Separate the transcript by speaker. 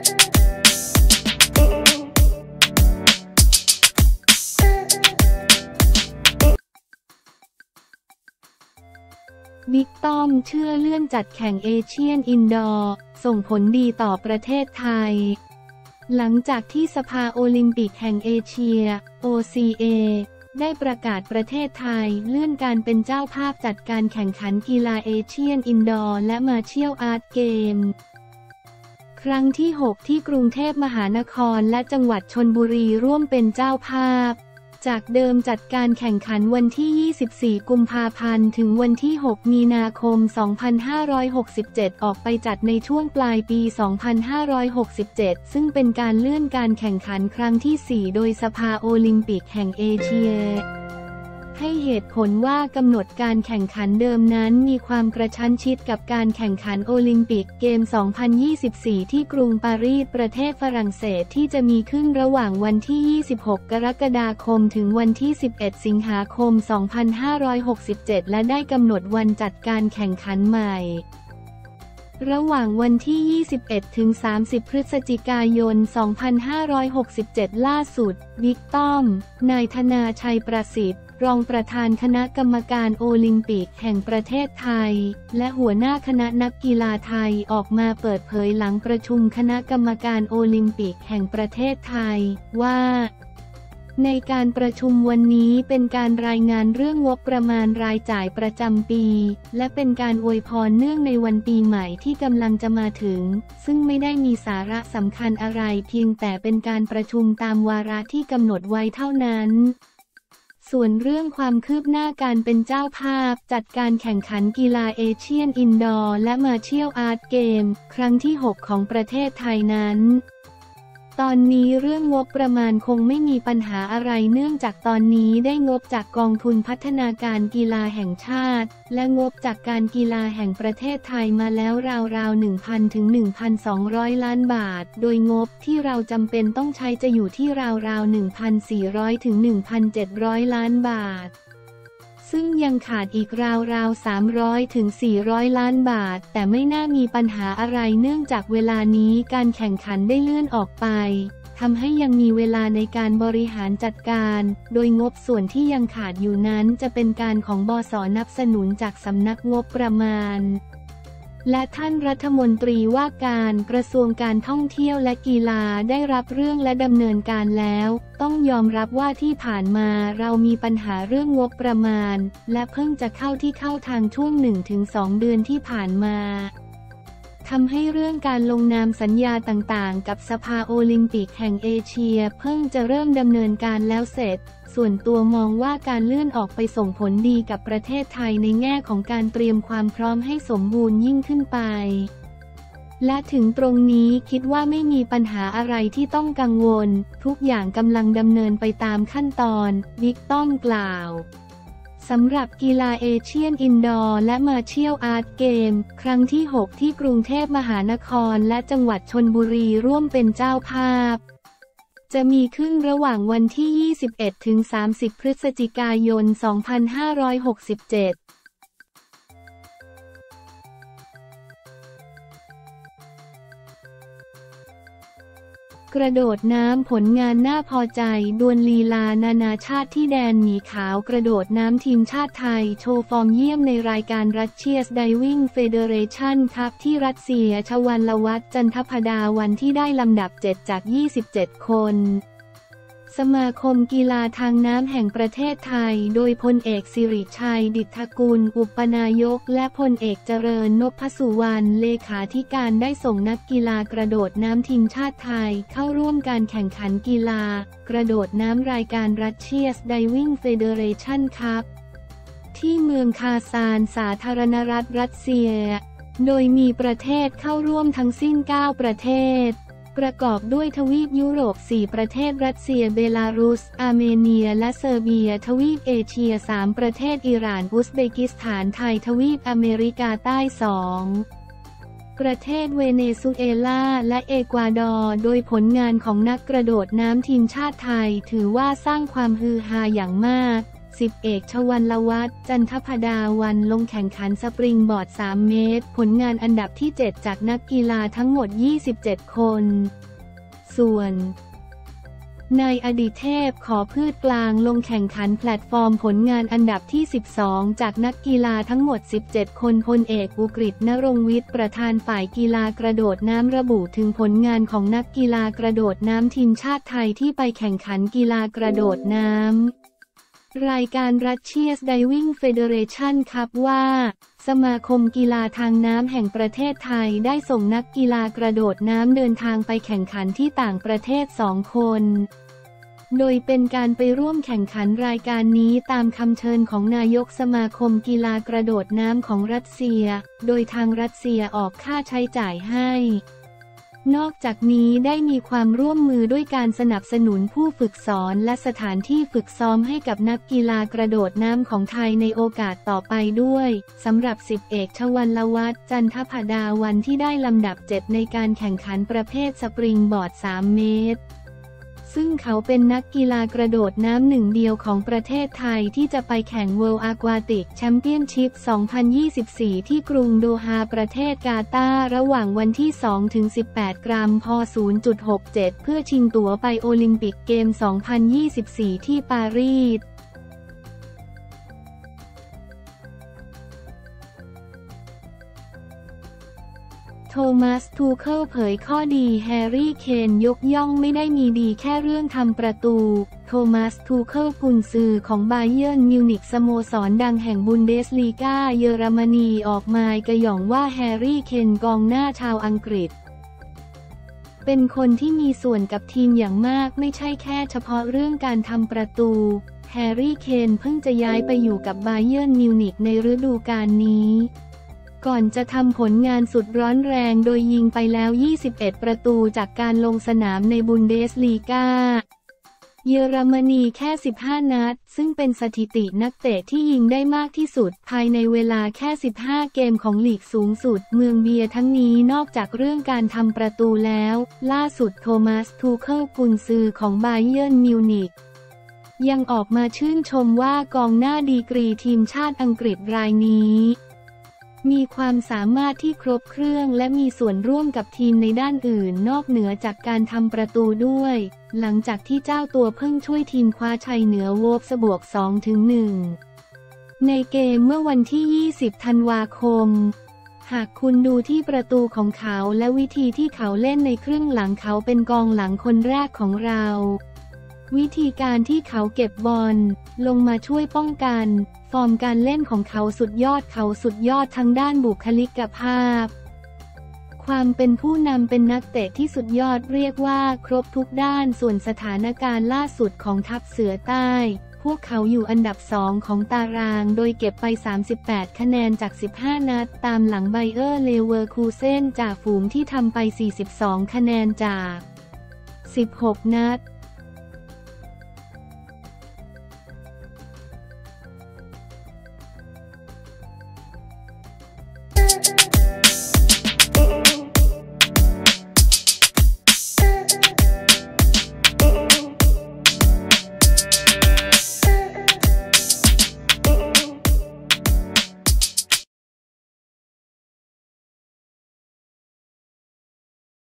Speaker 1: บิ๊กป้อมเชื่อเลื่อนจัดแข่งเอเชียนอินดอร์ส่งผลดีต่อประเทศไทยหลังจากที่สภาโอลิมปิกแห่งเอเชีย OCA ได้ประกาศประเทศไทยเลื่อนการเป็นเจ้าภาพจัดการแข่งขันกีฬาเอเชียนอินดอร์และมาร์เชียลอาร์ตเกมครั้งที่ 6 ที่กรุงเทพมหานครและจังหวัดชลบุรีร่วมเป็นเจ้าภาพจากเดิมจัดการแข่งขันวันที่ 24 กุมภาพันธ์ถึงวันที่ 6 มีนาคม 2567 ออกไปจัดในช่วงปลายปี 2567 ซึ่งเป็นการเลื่อนการแข่งขันครั้งที่ 4 โดยสภาโอลิมปิกแห่งเอเชียให้เหตุผลว่ากำหนดการแข่งขันเดิมนั้นมีความกระชั้นชิดกับการแข่งขันโอลิมปิกเกม 2024 ที่กรุงปารีสประเทศฝรั่งเศสที่จะมีขึ้นระหว่างวันที่ 26 กรกฎาคมถึงวันที่ 11 สิงหาคม 2567 และได้กำหนดวันจัดการแข่งขันใหม่ระหว่างวันที่ 21 ถึง 30 พฤศจิกายน 2567 ล่าสุดบิ๊กป้อมนายธนาชัยประสิทธิ์รองประธานคณะกรรมการโอลิมปิกแห่งประเทศไทยและหัวหน้าคณะนักกีฬาไทยออกมาเปิดเผยหลังประชุมคณะกรรมการโอลิมปิกแห่งประเทศไทยว่าในการประชุมวันนี้เป็นการรายงานเรื่องงบประมาณรายจ่ายประจำปีและเป็นการอวยพรเนื่องในวันปีใหม่ที่กำลังจะมาถึงซึ่งไม่ได้มีสาระสำคัญอะไรเพียงแต่เป็นการประชุมตามวาระที่กำหนดไว้เท่านั้นส่วนเรื่องความคืบหน้าการเป็นเจ้าภาพจัดการแข่งขันกีฬาเอเชียนอินดอร์และมาร์เชียลอาร์ตเกมครั้งที่ 6 ของประเทศไทยนั้นตอนนี้เรื่องงบประมาณคงไม่มีปัญหาอะไรเนื่องจากตอนนี้ได้งบจากกองทุนพัฒนาการกีฬาแห่งชาติและงบจากการกีฬาแห่งประเทศไทยมาแล้วราวๆ 1,000 ถึง 1,200 ล้านบาทโดยงบที่เราจำเป็นต้องใช้จะอยู่ที่ราวๆ 1,400 ถึง 1,700 ล้านบาทซึ่งยังขาดอีกราวๆ 300 ถึง 400 ล้านบาทแต่ไม่น่ามีปัญหาอะไรเนื่องจากเวลานี้การแข่งขันได้เลื่อนออกไปทำให้ยังมีเวลาในการบริหารจัดการโดยงบส่วนที่ยังขาดอยู่นั้นจะเป็นการของบส.นับสนุนจากสำนักงบประมาณและท่านรัฐมนตรีว่าการกระทรวงการท่องเที่ยวและกีฬาได้รับเรื่องและดำเนินการแล้วต้องยอมรับว่าที่ผ่านมาเรามีปัญหาเรื่องงบประมาณและเพิ่งจะเข้าทางช่วง 1-2 เดือนที่ผ่านมาทำให้เรื่องการลงนามสัญญาต่างๆกับสภาโอลิมปิกแห่งเอเชียเพิ่งจะเริ่มดำเนินการแล้วเสร็จส่วนตัวมองว่าการเลื่อนออกไปส่งผลดีกับประเทศไทยในแง่ของการเตรียมความพร้อมให้สมบูรณ์ยิ่งขึ้นไปและถึงตรงนี้คิดว่าไม่มีปัญหาอะไรที่ต้องกังวลทุกอย่างกำลังดำเนินไปตามขั้นตอนบิ๊กป้อมกล่าวสำหรับกีฬาเอเชียนอินดอร์และมาร์เชียลอาร์ตเกมครั้งที่ 6 ที่กรุงเทพมหานครและจังหวัดชลบุรีร่วมเป็นเจ้าภาพจะมีขึ้นระหว่างวันที่ 21 ถึง 30 พฤศจิกายน 2567กระโดดน้ำผลงานน่าพอใจดวลลีลานานาชาติที่แดนหมีขาวกระโดดน้ำทีมชาติไทยโชว์ฟอร์มเยี่ยมในรายการรัสเชียสไดวิ่งเฟเดเรชันคัพที่รัสเซียชวัลวัฒน์จันทพดาวันที่ได้ลำดับ 7 จาก 27 คนสมาคมกีฬาทางน้ำแห่งประเทศไทยโดยพลเอกสิริชัยดิษฐกุลอุปนายกและพลเอกเจริญนพสุวรรณเลขาธิการได้ส่งนักกีฬากระโดดน้ำทีมชาติไทยเข้าร่วมการแข่งขันกีฬากระโดดน้ำรายการรัสเชียสไดวิ่งเฟเดเรชันคัพที่เมืองคาซานสาธารณรัฐรัสเซียโดยมีประเทศเข้าร่วมทั้งสิ้น 9 ประเทศประกอบด้วยทวีปยุโรป 4 ประเทศรัสเซียเบลารุสอาร์เมเนียและเซอร์เบียทวีปเอเชีย 3 ประเทศอิหร่านอุซเบกิสถานไทยทวีปอเมริกาใต้ 2 ประเทศเวเนซุเอลาและเอกวาดอร์โดยผลงานของนักกระโดดน้ำทีมชาติไทยถือว่าสร้างความฮือฮาอย่างมาก 10 เอกชวัลวัฒน์ จันทพดาวันลงแข่งขันสปริงบอร์ด 3 เมตร ผลงานอันดับที่ 7 จากนักกีฬาทั้งหมด 27 คน ส่วนนายอดิเทพขอพืชกลางลงแข่งขันแพลตฟอร์มผลงานอันดับที่ 12 จากนักกีฬาทั้งหมด 17 คนพลเอกอุกฤษ ณรงค์วิทย์ประธานฝ่ายกีฬากระโดดน้ำระบุถึงผลงานของนักกีฬากระโดดน้ำทีมชาติไทยที่ไปแข่งขันกีฬากระโดดน้ำรายการรัสเชียสไดวิ่งเฟเดเรชันครับว่าสมาคมกีฬาทางน้ำแห่งประเทศไทยได้ส่งนักกีฬากระโดดน้ำเดินทางไปแข่งขันที่ต่างประเทศ2 คนโดยเป็นการไปร่วมแข่งขันรายการนี้ตามคำเชิญของนายกสมาคมกีฬากระโดดน้ำของรัสเซียโดยทางรัสเซียออกค่าใช้จ่ายให้นอกจากนี้ได้มีความร่วมมือด้วยการสนับสนุนผู้ฝึกสอนและสถานที่ฝึกซ้อมให้กับนักกีฬากระโดดน้ำของไทยในโอกาสต่อไปด้วยสำหรับ10 เอกชวัลวัฒน์ จันทพดาวันที่ได้ลำดับ 7 ในการแข่งขันประเภทสปริงบอร์ด 3 เมตรซึ่งเขาเป็นนักกีฬากระโดดน้ำหนึ่งเดียวของประเทศไทยที่จะไปแข่ง World Aquatic Championship 2024 ที่กรุงโดฮาประเทศกาตาร์ระหว่างวันที่ 2-18 กรัมพ. 0.67 เพื่อชิงตั๋วไปโอลิมปิกเกม 2024 ที่ปารีสโทมัส ทูเคิลเผยข้อดีแฮร์รี่ เคนยกย่องไม่ได้มีดีแค่เรื่องทำประตูโทมัส ทูเคิลกุนซือของบาเยิร์นมิวนิกสโมสรดังแห่งบุนเดสลีกาเยอรมนีออกมากระหย่องว่าแฮร์รี่ เคนกองหน้าชาวอังกฤษเป็นคนที่มีส่วนกับทีมอย่างมากไม่ใช่แค่เฉพาะเรื่องการทำประตูแฮร์รี่ เคนเพิ่งจะย้ายไปอยู่กับบาเยิร์นมิวนิกในฤดูกาลนี้ก่อนจะทำผลงานสุดร้อนแรงโดยยิงไปแล้ว21 ประตูจากการลงสนามในบุนเดสลีกาเยอรมนีแค่15 นัดซึ่งเป็นสถิตินักเตะที่ยิงได้มากที่สุดภายในเวลาแค่15 เกมของลีกสูงสุดเมืองเบียร์ทั้งนี้นอกจากเรื่องการทำประตูแล้วล่าสุดโทมัส ทูเคิลกุนซือของบาเยิร์นมิวนิกยังออกมาชื่นชมว่ากองหน้าดีกรีทีมชาติอังกฤษรายนี้มีความสามารถที่ครบเครื่องและมีส่วนร่วมกับทีมในด้านอื่นนอกเหนือจากการทำประตูด้วยหลังจากที่เจ้าตัวเพิ่งช่วยทีมคว้าชัยเหนือโวล์ฟส์บวก 2-1 ในเกมเมื่อวันที่ 20 ธันวาคมหากคุณดูที่ประตูของเขาและวิธีที่เขาเล่นในครึ่งหลังเขาเป็นกองหลังคนแรกของเราวิธีการที่เขาเก็บบอลลงมาช่วยป้องกันฟอร์มการเล่นของเขาสุดยอดทั้งด้านบุคลิกภาพความเป็นผู้นำเป็นนักเตะที่สุดยอดเรียกว่าครบทุกด้านส่วนสถานการณ์ล่าสุดของทัพเสือใต้พวกเขาอยู่อันดับ2ของตารางโดยเก็บไป38 คะแนนจาก15 นัดตามหลังไบเออร์เลเวอร์คูเซ่นจ่าฝูงที่ทำไป42 คะแนนจาก16 นัด